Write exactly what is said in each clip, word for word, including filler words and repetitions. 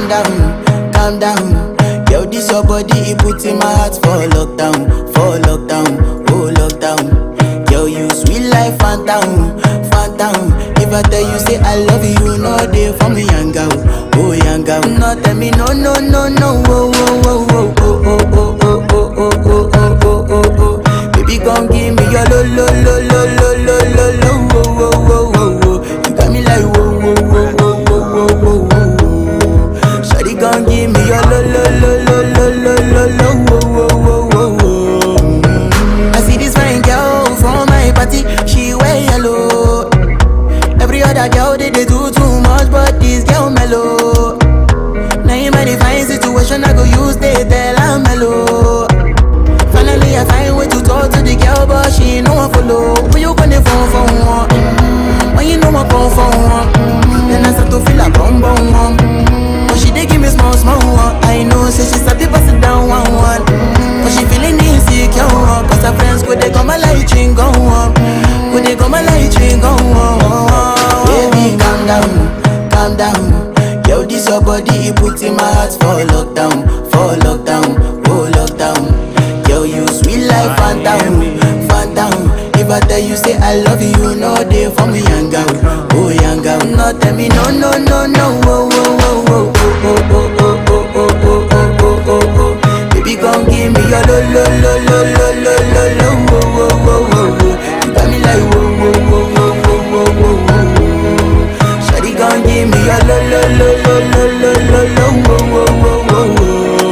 calm down, calm down. Yo, this your body, it puts in my heart for lockdown, for lockdown, oh lockdown. Yo, you sweet life, phantom, phantom. If I tell you say I love you, no day for me, young girl, oh young girl. No tell me no, no, no, no, oh, oh, oh, oh, oh, oh, oh, oh, oh, oh, oh, oh, oh, oh, oh. Baby, gon' give me your lo, lo, lo, lo, lo, lo, lo, lo, oh, oh, oh, oh, oh. You got me like whoa, whoa, whoa, whoa, whoa, whoa, whoa, whoa. Shawty gon' give me your lo, lo, lo, lo, lo, lo, lo, lo, oh, oh, oh, oh, oh. I see this fine girl from my party, she wear yellow. Every other girl they, they do too much, but this girl mellow. Now in my divine situation, I go use they tell I'm mellow. Finally I find way to talk to the girl, but she ain't no one follow. When you gonna phone for one? Mm-hmm. When you know I come for one? Mm-hmm. Then I start to feel a bum bum one. Mm-hmm. But she dey give me small small one. I know say she start to pass it down one one. Mm-hmm. But she feeling insecure one. Cause her friends go they come a light ring go on. Go they come a light ring go on. Baby calm down, calm down. Yo, this your body, it puts in my heart for lockdown, for lockdown, oh lockdown. Yo, you sweet life, phantom, phantom. If I tell you say I love you, no day for me, young girl, oh young girl. No tell me no, no, no, no, oh, oh, oh, oh, oh, oh, oh, oh, oh, oh, oh, oh, oh, oh. Baby, gon' give me your lo, lo, lo, lo, lo, lo, lo, lo, oh, oh, oh, oh. You got me like whoa, whoa, whoa, whoa, whoa, whoa, whoa, whoa. Shawty gon' give me your lo, lo, lo, lo, lo, lo, lo, lo, oh, oh, oh, oh, oh.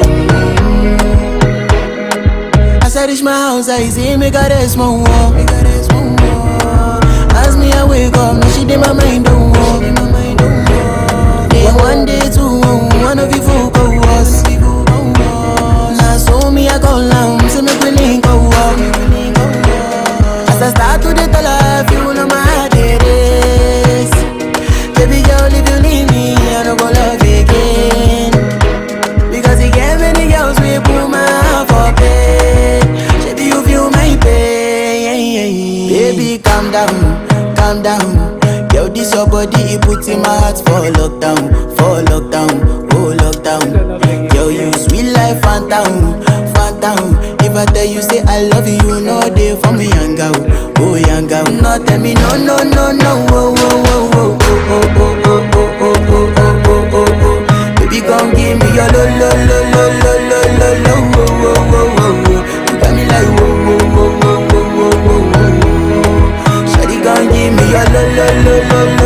As I reach my house, I see me got a small wall. As me I wake up, now she did my mind don't walk. Day one, day two, one of you folk go us. Now so me I go down, so me we link go up. As I start to the tell her, you know my heart it is. Baby girl, if you leave me, I don't go love again. Because you gave many girls we put my heart for pain. Baby, you feel my pain. Baby, calm down, calm down. Yo, this your body, it puts in my heart for lockdown, for lockdown, oh lockdown. Yo, you sweet life, phantom, phantom. If I tell you say I love you, no day for me, young girl, oh young girl. No tell me no, no, no, no, oh, oh, oh, oh, oh, oh, oh, oh, oh, oh, oh, oh, oh, oh. Baby, gon' give me your lo, lo, lo, lo, lo, lo, lo, lo, oh, oh, oh, oh, oh. You got me like whoa, whoa, whoa, whoa, whoa, whoa, whoa. Shawty gon' give me your lo, lo, lo, lo, lo.